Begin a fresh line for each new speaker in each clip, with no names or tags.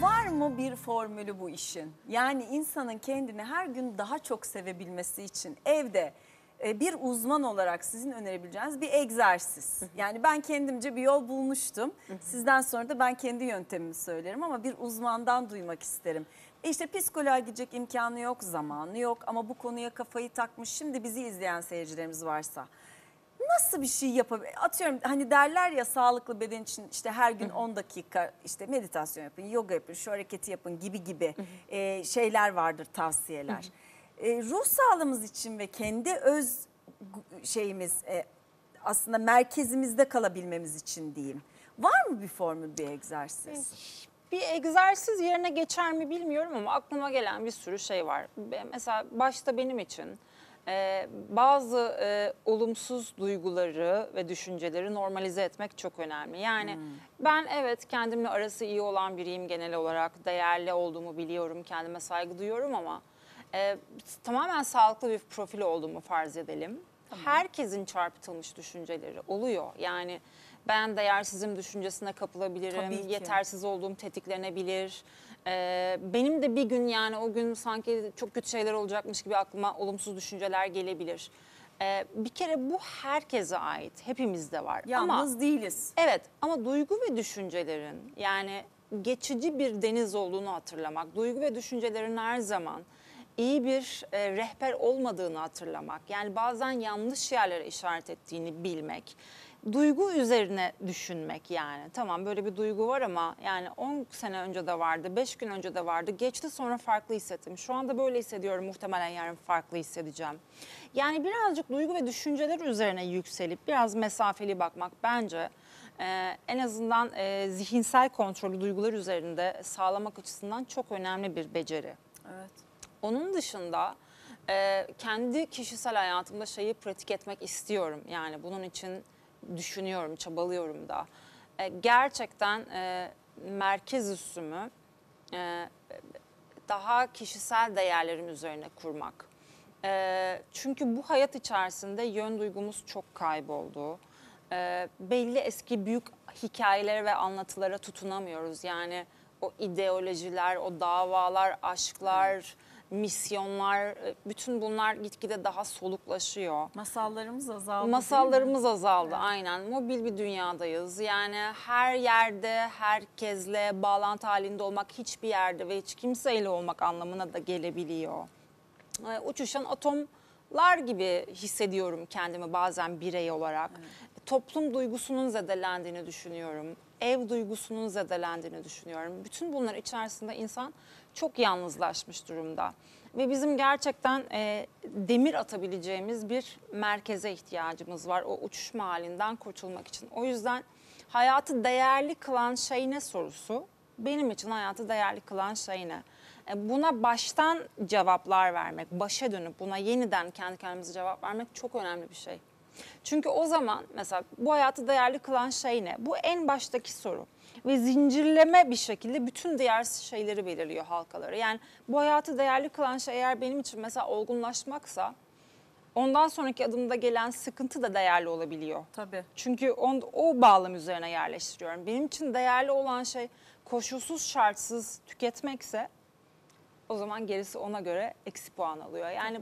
Var mı bir formülü bu işin? Yani insanın kendini her gün daha çok sevebilmesi için evde bir uzman olarak sizin önerebileceğiniz bir egzersiz. Yani ben kendimce bir yol bulmuştum. Sizden sonra da ben kendi yöntemimi söylerim ama bir uzmandan duymak isterim. İşte psikoloğa gidecek imkanı yok, zamanı yok ama bu konuya kafayı takmış şimdi bizi izleyen seyircilerimiz varsa nasıl bir şey yapabilir? Atıyorum hani derler ya sağlıklı beden için işte her gün 10 dakika işte meditasyon yapın, yoga yapın, şu hareketi yapın gibi şeyler vardır, tavsiyeler. Ruh sağlığımız için ve kendi öz şeyimiz aslında merkezimizde kalabilmemiz için diyeyim. Var mı bir formül, bir egzersiz?
Bir egzersiz yerine geçer mi bilmiyorum ama aklıma gelen bir sürü şey var. Mesela başta benim için bazı olumsuz duyguları ve düşünceleri normalize etmek çok önemli. Yani ben evet kendimle arası iyi olan biriyim genel olarak. Değerli olduğumu biliyorum, kendime saygı duyuyorum ama tamamen sağlıklı bir profil olduğumu farz edelim. Tamam. Herkesin çarpıtılmış düşünceleri oluyor. Yani ben değersizim düşüncesine kapılabilirim, yetersiz olduğum tetiklenebilir. Benim de bir gün yani o gün sanki çok kötü şeyler olacakmış gibi aklıma olumsuz düşünceler gelebilir. Bir kere bu herkese ait, hepimizde var.
Yalnız değiliz.
Evet ama duygu ve düşüncelerin yani geçici bir deniz olduğunu hatırlamak, duygu ve düşüncelerin her zaman iyi bir rehber olmadığını hatırlamak, yani bazen yanlış yerlere işaret ettiğini bilmek, duygu üzerine düşünmek yani. Tamam böyle bir duygu var ama yani 10 sene önce de vardı, 5 gün önce de vardı, geçti sonra farklı hissettim. Şu anda böyle hissediyorum, muhtemelen yarın farklı hissedeceğim. Yani birazcık duygu ve düşünceler üzerine yükselip biraz mesafeli bakmak bence en azından zihinsel kontrolü duygular üzerinde sağlamak açısından çok önemli bir beceri.
Evet.
Onun dışında kendi kişisel hayatımda şeyi pratik etmek istiyorum. Yani bunun için düşünüyorum, çabalıyorum da. Gerçekten merkez üssümü daha kişisel değerlerim üzerine kurmak. Çünkü bu hayat içerisinde yön duygumuz çok kayboldu. Belli eski büyük hikayelere ve anlatılara tutunamıyoruz. Yani o ideolojiler, o davalar, aşklar, misyonlar, bütün bunlar gitgide daha soluklaşıyor.
Masallarımız azaldı.
Masallarımız azaldı, evet. Aynen. Mobil bir dünyadayız. Yani her yerde, herkesle bağlantı halinde olmak, hiçbir yerde ve hiç kimseyle olmak anlamına da gelebiliyor. Uçuşan atomlar gibi hissediyorum kendimi bazen birey olarak. Evet. Toplum duygusunun zedelendiğini düşünüyorum. Ev duygusunun zedelendiğini düşünüyorum. Bütün bunlar içerisinde insan çok yalnızlaşmış durumda. Ve bizim gerçekten demir atabileceğimiz bir merkeze ihtiyacımız var. O uçuşma halinden kurtulmak için. O yüzden hayatı değerli kılan şey ne sorusu? Benim için hayatı değerli kılan şey ne? Buna baştan cevaplar vermek, başa dönüp buna yeniden kendi kendimize cevap vermek çok önemli bir şey. Çünkü o zaman mesela bu hayatı değerli kılan şey ne? Bu en baştaki soru. Ve zincirleme bir şekilde bütün diğer şeyleri belirliyor, halkaları. Yani bu hayatı değerli kılan şey eğer benim için mesela olgunlaşmaksa ondan sonraki adımda gelen sıkıntı da değerli olabiliyor.
Tabii.
Çünkü o bağlam üzerine yerleştiriyorum. Benim için değerli olan şey koşulsuz şartsız tüketmekse o zaman gerisi ona göre eksi puan alıyor. Yani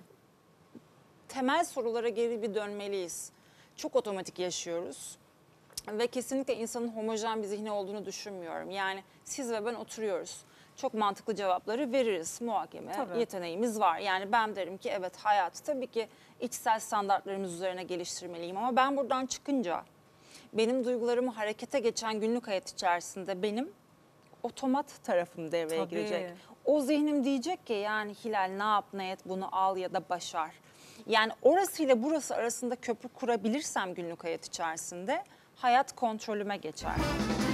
temel sorulara geri bir dönmeliyiz. Çok otomatik yaşıyoruz. Ve kesinlikle insanın homojen bir zihni olduğunu düşünmüyorum. Yani siz ve ben oturuyoruz. Çok mantıklı cevapları veririz. Muhakeme yeteneğimiz var. Yani ben derim ki evet hayatı tabii ki içsel standartlarımız üzerine geliştirmeliyim. Ama ben buradan çıkınca benim duygularımı harekete geçen günlük hayat içerisinde benim otomat tarafım devreye girecek. O zihnim diyecek ki yani Hilal ne yap ne et bunu al ya da başar. Yani orasıyla burası arasında köprü kurabilirsem günlük hayat içerisinde hayat kontrolüme geçer.